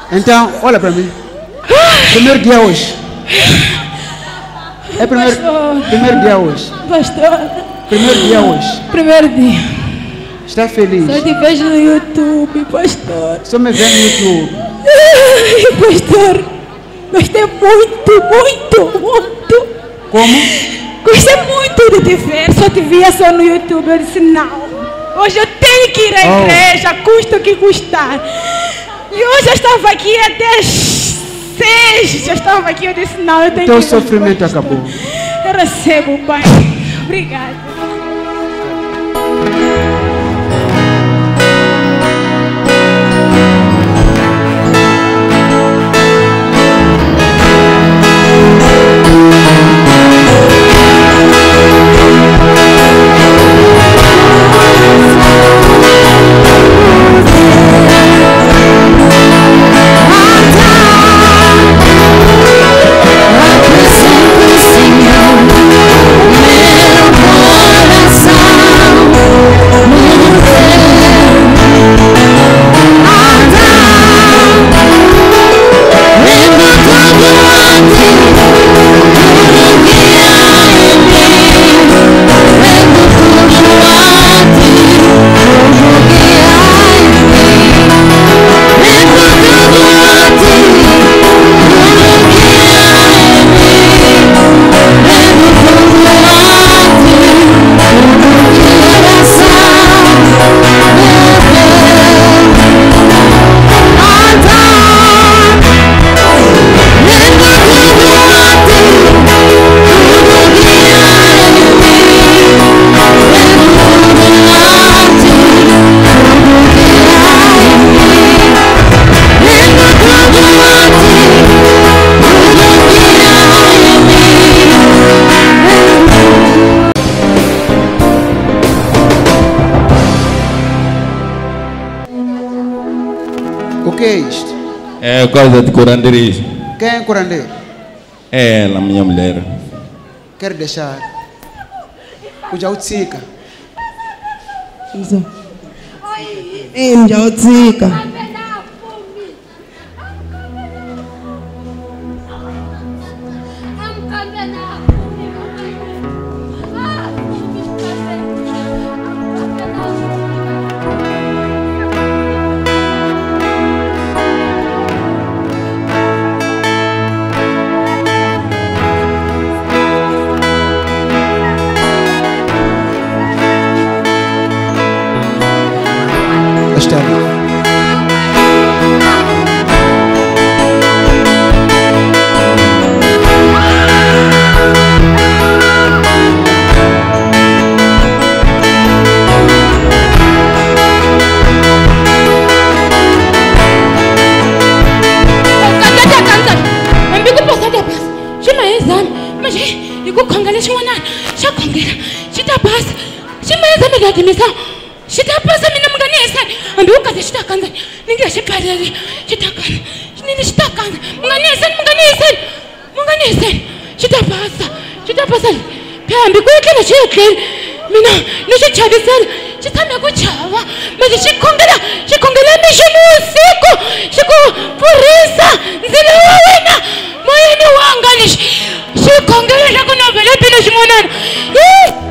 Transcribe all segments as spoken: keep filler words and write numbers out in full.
Então, olha para mim. Primeiro dia hoje. É primeiro, primeiro dia hoje. Pastor. Primeiro dia hoje. Primeiro dia. Está feliz? Só te vejo no YouTube, pastor. Só me vê no YouTube. Ai, pastor. Gostei muito, muito, muito. Como? Gostei muito de te ver. Só te via só no YouTube. Eu disse, não. Hoje eu tenho que ir à Oh. igreja, custa o que custar. E hoje eu estava aqui até as seis. Eu estava aqui, eu disse, não, eu tenho Teu que ir. sofrimento pastor. acabou. Eu recebo, Pai. Obrigada. O que é isto? É coisa de curanderia. Quem é curandeiro? É ela, minha mulher. Quer deixar? Kuja utsika. Injautsika. Está ali. Mina, não se chave sel, se tá me guchava, mas se congela, se congela me chama usiku, se co purisa, zile wawena, moyo ni wanganish, se congela já com novela pino shimonana.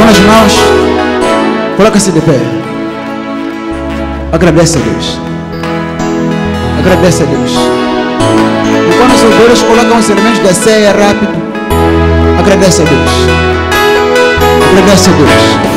Mão nas mãos. Coloca-se de pé. Agradece a Deus. Agradece a Deus. Enquanto os obreiros colocam os elementos da ceia rápido, agradece a Deus. Agradece a Deus.